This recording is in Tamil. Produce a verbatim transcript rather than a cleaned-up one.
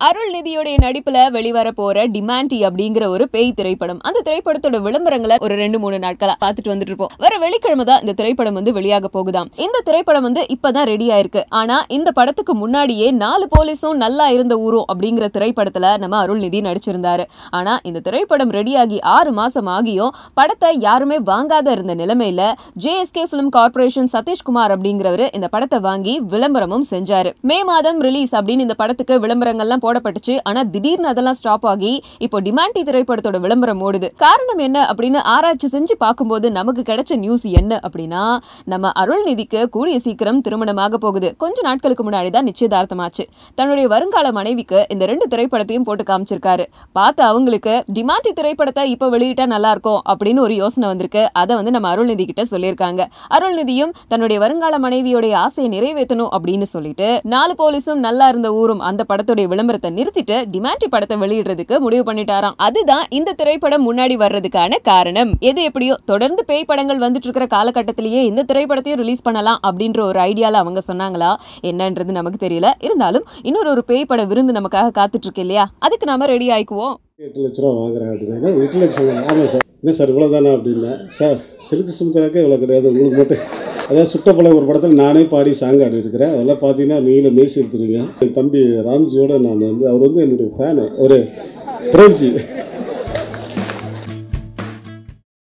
அருள்நிதியோடைய நடிப்புல வெளிவர போற டிமாண்டி அப்படிங்கிற ஒரு பேய் திரைப்படம். அந்த திரைப்படத்தோட விளம்பரங்களை ஒரு ரெண்டு மூணு நாட்களா பாத்துட்டு வந்துட்டு இருப்போம். வர வெள்ளிக்கிழமை தான் இந்த திரைப்படம் வந்து வெளியாக போகுதாம். இந்த திரைப்படம் வந்து இப்பதான் ரெடி ஆயிருக்கு. ஆனா இந்த படத்துக்கு முன்னாடியே நாலு போலீஸும் நல்லா இருந்த ஊரும் அப்படிங்கிற திரைப்படத்துல நம்ம அருள்நிதி நடிச்சிருந்தாரு. ஆனா இந்த திரைப்படம் ரெடியாகி ஆறு மாசம் ஆகியும் படத்தை யாருமே வாங்காத இருந்த நிலைமையில ஜேஎஸ்கே பிலிம் கார்பரேஷன் சதீஷ்குமார் அப்படிங்கிறவரு இந்த படத்தை வாங்கி விளம்பரமும் செஞ்சாரு. மே மாதம் ரிலீஸ் அப்படின்னு இந்த படத்துக்கு விளம்பரங்கள்லாம் போடப்பட்டுச்சு. ஆனா திடீர்னு அதெல்லாம் ஸ்டாப் ஆகி இப்போ டிமாண்டி திரைப்படத்தோட விளம்பரம் ஓடுது. காரணம் என்ன அப்படின்னு ஆராய்ச்சி செஞ்சு பார்க்கும்போது நமக்கு கிடைச்ச நியூஸ் என்ன அப்படின்னா, நம்ம அருள்நிதிக்கு கூடிய சீக்கிரம் திருமணமாக போகுது. கொஞ்ச நாட்களுக்கு முன்னாடி தான் நிச்சயதார்த்தமாச்சு. தன்னுடைய வருங்கால மனைவிக்கு இந்த ரெண்டு திரைப்படத்தையும் போட்டு காமிச்சிருக்காரு. பார்த்து அவங்களுக்கு டிமாண்டி திரைப்படத்தை இப்ப வெளியிட்டா நல்லா இருக்கும் அப்படின்னு ஒரு யோசனை வந்திருக்கு. அதை வந்து நம்ம அருள்நிதி கிட்ட சொல்லியிருக்காங்க. அருள்நிதியும் தன்னுடைய வருங்கால மனைவியோடைய ஆசையை நிறைவேற்றணும் அப்படின்னு சொல்லிட்டு நாலு போலீஸும் நல்லா இருந்த ஊரும் அந்த படத்துடைய விளம்பரத்தை நிறுத்திட்டு டிமாண்டி படத்தை வெளியிடுறதுக்கு முடிவு பண்ணிட்டாராம். அதுதான் இந்த திரைப்படம் முன்னாடி வர்றதுக்கான காரணம். எது எப்படியோ தொடர்ந்து பேய் படங்கள் வந்துட்டு இருக்கிற காலகட்டத்திலேயே இந்த திரைப்படத்தையும் ரிலீஸ் பண்ணலாம் அப்படின்ற ஒரு ஐடியால அவங்க சொன்னாங்களா என்னன்றது நமக்கு தெரியல. இருந்தாலும் இன்னொரு ஒரு பேய் பட விருந்து நமக்காக காத்துட்டு இருக்கு இல்லையா, அதுக்கு நாம ரெடி ஆயிக்குவோம். எட்டு லட்ச ரூபா வாங்குறேன் அப்படின்னா எட்டு லட்சம் ஆமாம் சார். என்ன சார் இவ்வளோ தானே அப்படின்னா, சார் சிறுக்கு சிமுத்தாக்கே இவ்வளோ கிடையாது உங்களுக்கு மட்டும். அதாவது சுட்டப்பழ ஒரு படத்தில் நானே பாடி சாங் ஆடி இருக்கிறேன். அதெல்லாம் பார்த்தீங்கன்னா நீங்களே மேய்ச்சி எடுத்துருங்க. என் தம்பி ராம்ஜியோட நான் வந்து அவர் வந்து என்னுடைய ஃபேனு, ஒரு பிரேம்ஜி